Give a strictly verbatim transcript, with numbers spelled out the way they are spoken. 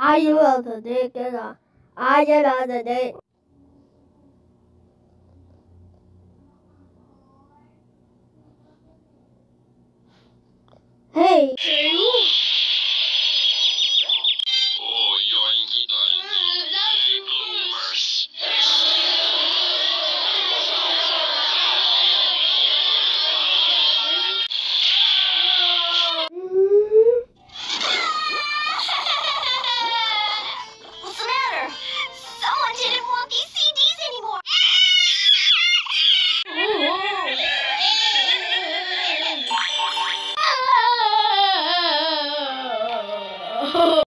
I love the day. I love the day. Hey. Oh, yoinky doinky. Hey, bloomers. What's the matter? Someone didn't want these C Ds anymore.